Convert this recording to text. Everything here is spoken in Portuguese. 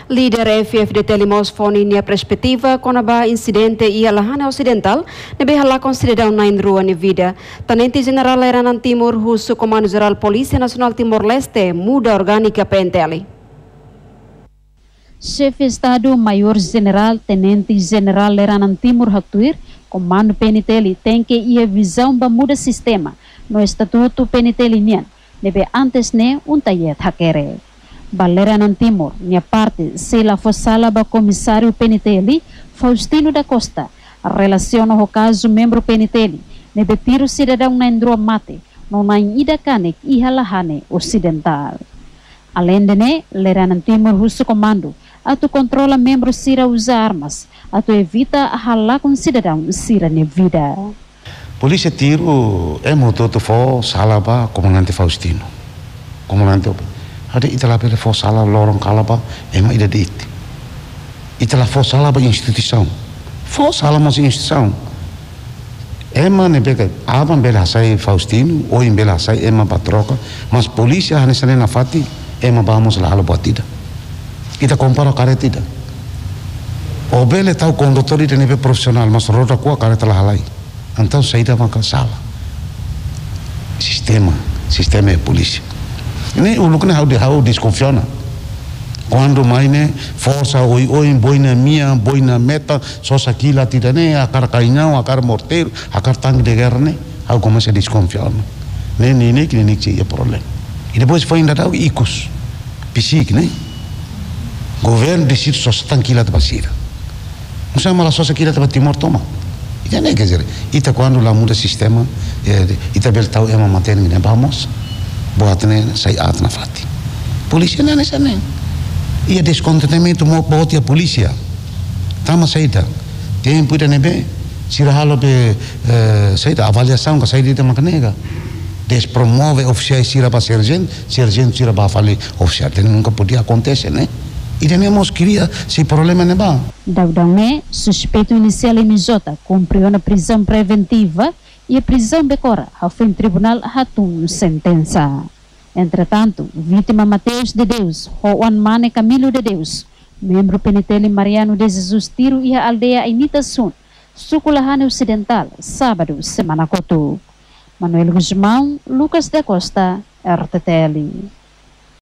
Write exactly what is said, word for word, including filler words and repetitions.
Líder F F D Telimos fone nia perspectiva konaba incidente ia lahana ocidental nebe hala considerado na indrua ni vida. Tenente General Leranan Timur husu Comando Geral Polícia Nacional Timor-Leste muda orgânica P N T L. Chefe Estado Maior General Tenente General Leranan Timur Hatuir, Comando P N T L tem que ia visão ba muda sistema no Estatuto P N T L nian nebe antes ne un tayet hakere. Baleranan Timur, minha parte, se la fossala ba comissário P N T L, Faustino da Costa, relaciona o caso membro P N T L, nebe tiro cidadão na indroa mate, no na ida canek e halahane ocidental. Além de ne, Leranan Timur russo comando, atu controla membro sira usa armas, atu evita halar com cidadão sira ne vida. Polícia tiro é motor to fo sala ba comandante Faustino, comandante ada itala pele fo sala lorong kalaba ema ida de it itala fo sala ba instituição fo sala mas instituição ema ne bega aban bela sai Faustino ou em bela sai ema patroca mas polícia hanesa na fati ema vamos lá batida ita compara caretida o bele tau condutor ida nebe profissional mas roda kwa careta lá halai então saída van sala sistema sistema de polícia. Ini uluknya how de how desconfiona. Quando mais né força oi oi boina minha boina meta só aquilo tidak né a cara cainhão a cara morteiro a cara tanque de guerra né how começa a desconfiar. Né nem nem que nem que é problema. E depois foi ainda dá icos psique né. Governo decide só tanque lá de basira. Não sei mas só aquilo de Timor toma. E nem quer dizer, ita quando lá muda sistema ita bel tau ema maten né vamos buatnya saya at na fati. Polisi na nesa ne. Ia descontentamento mo botia polícia. Tama saída. Tempo ida nebe sirahalo be saída avaliação que saída de macanega. Despromove oficiais sira para sergente, sergente sira para fali oficial. Nunca podia acontecer, né? E temos queria se problema ne ba. Daudane, suspeito inicial M J cumpriu na prisão preventiva e a prisão decora ao fim tribunal hatung sentença. Entretanto, vítima Mateus de Deus, Juan Mane Camilo de Deus, membro P N T L Mariano de Jesus Tiro e a aldeia Inita Sun, Suculahane Ocidental, sábado, semana Cotu. Manuel Guzmão, Lucas da Costa, R T T L.